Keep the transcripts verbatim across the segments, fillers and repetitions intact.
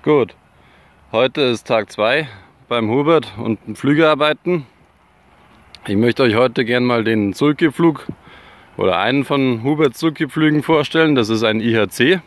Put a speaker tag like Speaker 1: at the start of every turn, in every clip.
Speaker 1: Gut, heute ist Tag zwei beim Hubert und den Flügearbeiten. Ich möchte euch heute gerne mal den Sulky-Flug oder einen von Huberts Sulky-Flügen vorstellen. Das ist ein I H C.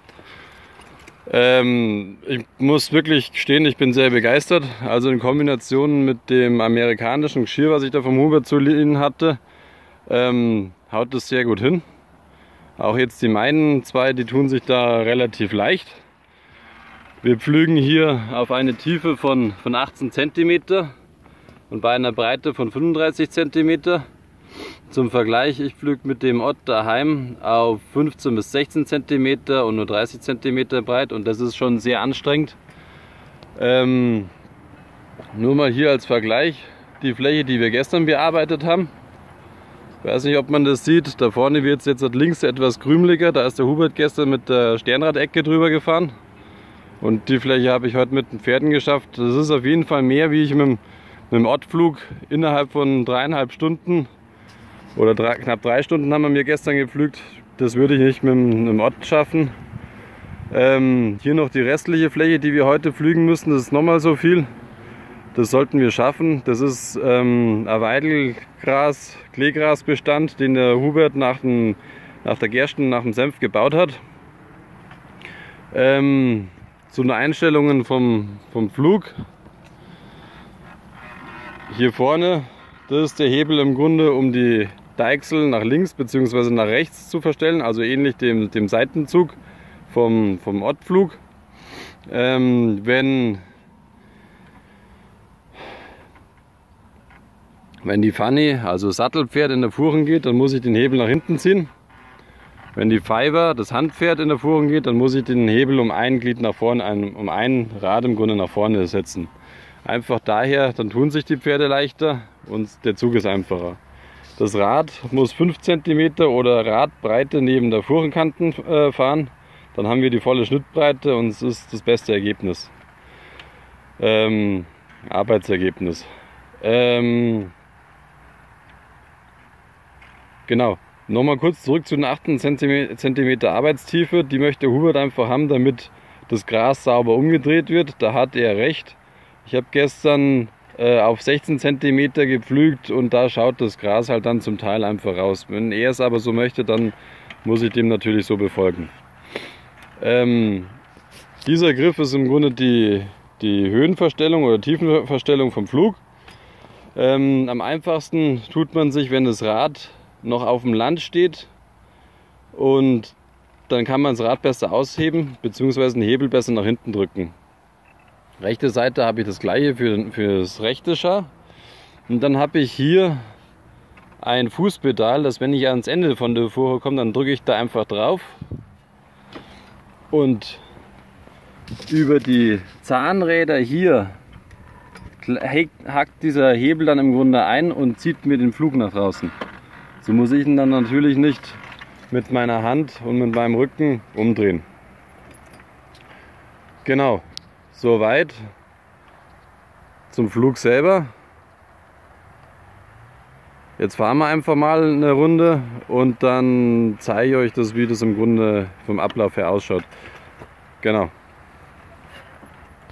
Speaker 1: Ähm, ich muss wirklich gestehen, ich bin sehr begeistert. Also in Kombination mit dem amerikanischen Geschirr, was ich da vom Hubert zu liehen hatte, ähm, haut es sehr gut hin. Auch jetzt die meinen zwei, die tun sich da relativ leicht. Wir pflügen hier auf eine Tiefe von, von achtzehn Zentimeter und bei einer Breite von fünfunddreißig Zentimeter. Zum Vergleich, ich pflüge mit dem Ott daheim auf fünfzehn bis sechzehn Zentimeter und nur dreißig Zentimeter breit, und das ist schon sehr anstrengend. Ähm, nur mal hier als Vergleich die Fläche, die wir gestern bearbeitet haben. Ich weiß nicht, ob man das sieht, da vorne wird es jetzt links etwas krümeliger, da ist der Hubert gestern mit der Sternradecke drüber gefahren. Und die Fläche habe ich heute mit den Pferden geschafft. Das ist auf jeden Fall mehr, wie ich mit dem, mit dem Ottflug innerhalb von dreieinhalb Stunden oder drei, knapp drei Stunden haben wir mir gestern gepflügt. Das würde ich nicht mit dem, mit dem Ott schaffen. Ähm, hier noch die restliche Fläche, die wir heute pflügen müssen. Das ist nochmal so viel. Das sollten wir schaffen. Das ist ähm, ein Weidelgras, Kleegrasbestand, den der Hubert nach, den, nach der Gersten, nach dem Senf gebaut hat. Ähm, Zu den Einstellungen vom, vom Flug. Hier vorne, das ist der Hebel im Grunde, um die Deichsel nach links bzw. nach rechts zu verstellen, also ähnlich dem, dem Seitenzug vom, vom Ottflug. Ähm, wenn, wenn die Fanny, also Sattelpferd, in der Fuhren geht, dann muss ich den Hebel nach hinten ziehen. Wenn die Fiber, das Handpferd, in der Fuhren geht, dann muss ich den Hebel um ein Glied nach vorne, um ein Rad im Grunde nach vorne setzen. Einfach daher, dann tun sich die Pferde leichter und der Zug ist einfacher. Das Rad muss fünf Zentimeter oder Radbreite neben der Fuhrenkanten äh, fahren. Dann haben wir die volle Schnittbreite und es ist das beste Ergebnis. Ähm, Arbeitsergebnis. Ähm, genau. Nochmal kurz zurück zu den achtzehn Zentimeter Arbeitstiefe. Die möchte Hubert einfach haben, damit das Gras sauber umgedreht wird. Da hat er recht. Ich habe gestern äh, auf sechzehn Zentimeter gepflügt und da schaut das Gras halt dann zum Teil einfach raus. Wenn er es aber so möchte, dann muss ich dem natürlich so befolgen. Ähm, dieser Griff ist im Grunde die, die Höhenverstellung oder Tiefenverstellung vom Flug. Ähm, am einfachsten tut man sich, wenn das Rad noch auf dem Land steht, und dann kann man das Rad besser ausheben bzw. den Hebel besser nach hinten drücken. Rechte Seite habe ich das gleiche für, für das rechte Schar, und dann habe ich hier ein Fußpedal, dass wenn ich ans Ende von der Fuhre komme, dann drücke ich da einfach drauf und über die Zahnräder hier hackt dieser Hebel dann im Grunde ein und zieht mir den Flug nach draußen. So muss ich ihn dann natürlich nicht mit meiner Hand und mit meinem Rücken umdrehen. Genau, soweit zum Flug selber. Jetzt fahren wir einfach mal eine Runde und dann zeige ich euch das, wie das im Grunde vom Ablauf her ausschaut. Genau.